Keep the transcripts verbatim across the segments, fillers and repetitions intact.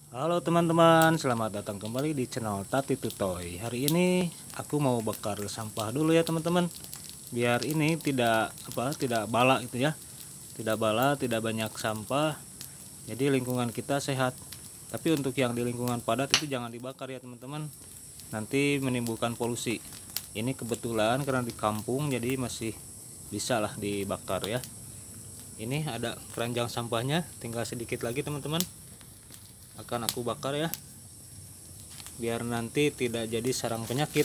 Halo teman-teman, selamat datang kembali di channel Tati Tutoy. Hari ini aku mau bakar sampah dulu ya teman-teman. Biar ini tidak apa, tidak bala gitu ya. Tidak bala, tidak banyak sampah. Jadi lingkungan kita sehat. Tapi untuk yang di lingkungan padat itu jangan dibakar ya teman-teman. Nanti menimbulkan polusi. Ini kebetulan karena di kampung jadi masih bisa lah dibakar ya. Ini ada keranjang sampahnya, tinggal sedikit lagi teman-teman. Akan aku bakar ya, biar nanti tidak jadi sarang penyakit.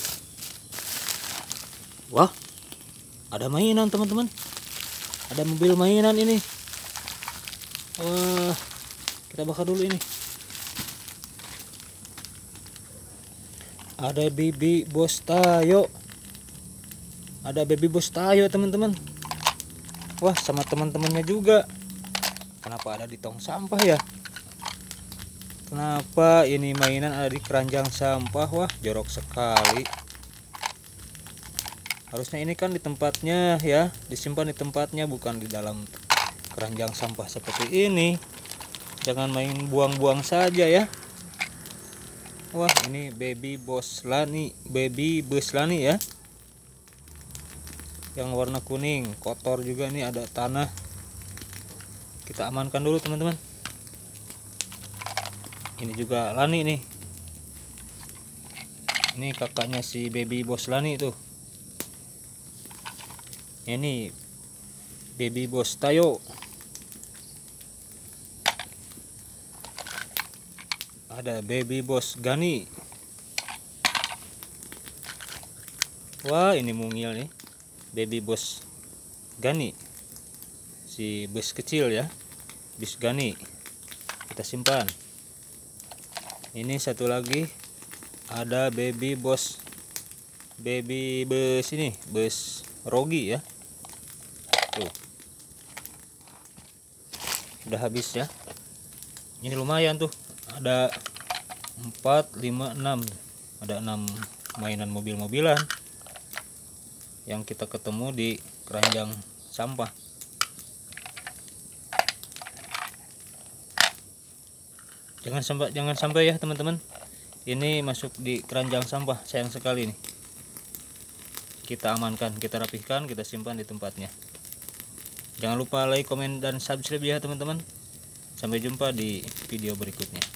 Wah, ada mainan teman-teman, ada mobil mainan ini. Wah, kita bakar dulu ini. Ada baby bos Tayo, ada baby bos Tayo teman-teman. Wah, sama teman-temannya juga. Kenapa ada di tong sampah ya? Kenapa ini mainan ada di keranjang sampah? Wah, jorok sekali. Harusnya ini kan di tempatnya ya, disimpan di tempatnya, bukan di dalam keranjang sampah seperti ini. Jangan main buang-buang saja ya. Wah, ini baby bos Lani, baby bos Lani ya. Yang warna kuning, kotor juga nih, ada tanah. Kita amankan dulu teman-teman. Ini juga Lani nih. Ini kakaknya si baby bos Lani tuh. Ini baby bos Tayo. Ada baby bos Gani. Wah, ini mungil nih. Baby bos Gani. Si bos kecil ya. Bos Gani. Kita simpan. Ini satu lagi ada baby bos baby bos ini, bos Rogi ya. Tuh. Udah habis ya. Ini lumayan tuh. Ada empat, lima, enam. Ada enam mainan mobil-mobilan yang kita ketemu di keranjang sampah. Jangan sampai jangan sampai ya teman-teman. Ini masuk di keranjang sampah, sayang sekali nih. Kita amankan, kita rapihkan, kita simpan di tempatnya. Jangan lupa like, komen, dan subscribe ya teman-teman. Sampai jumpa di video berikutnya.